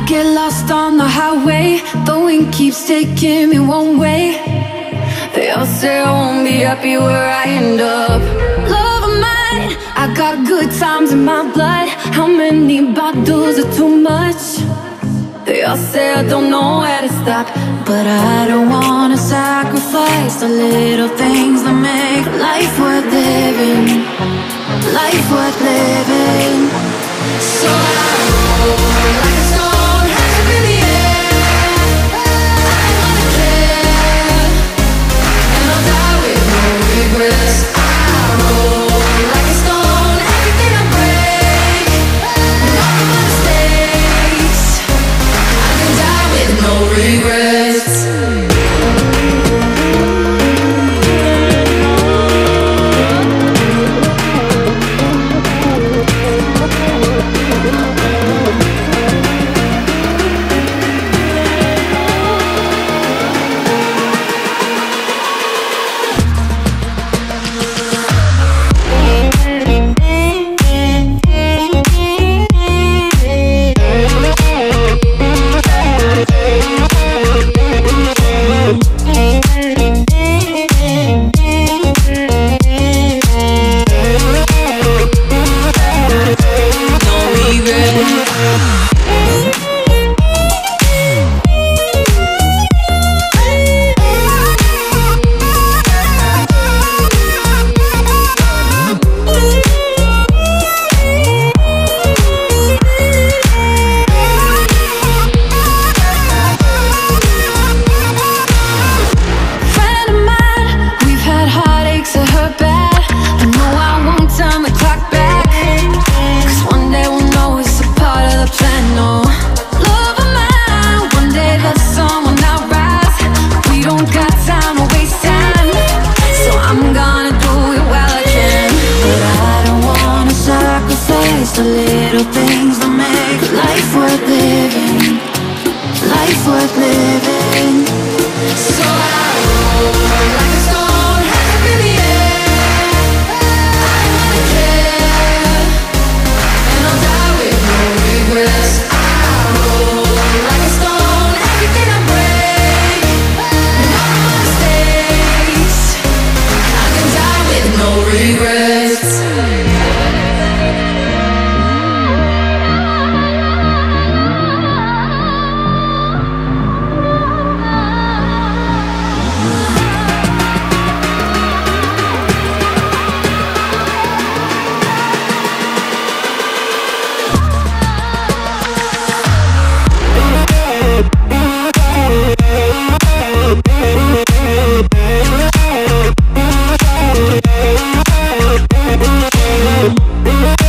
get lost on the highway, the wind keeps taking me one way. They all say I won't be happy where I end up. Love of mine, I got good times in my blood. How many bottles are too much? They all say I don't know where to stop, but I don't wanna sacrifice the little things that make life worth living. Life worth living. So I roll like a stone, hands up in the air. I don't wanna care, and I'll die with no regrets. I roll like a stone, everything I break, and all of my mistakes, I can die with no regrets. The little things that make life worth living. Life worth living. So I roll like a stone, hands up in the air. I don't wanna care, and I'll die with no regrets. I roll like a stone, everything I break, and all of my mistakes, I can die with no regrets. We'll be right back.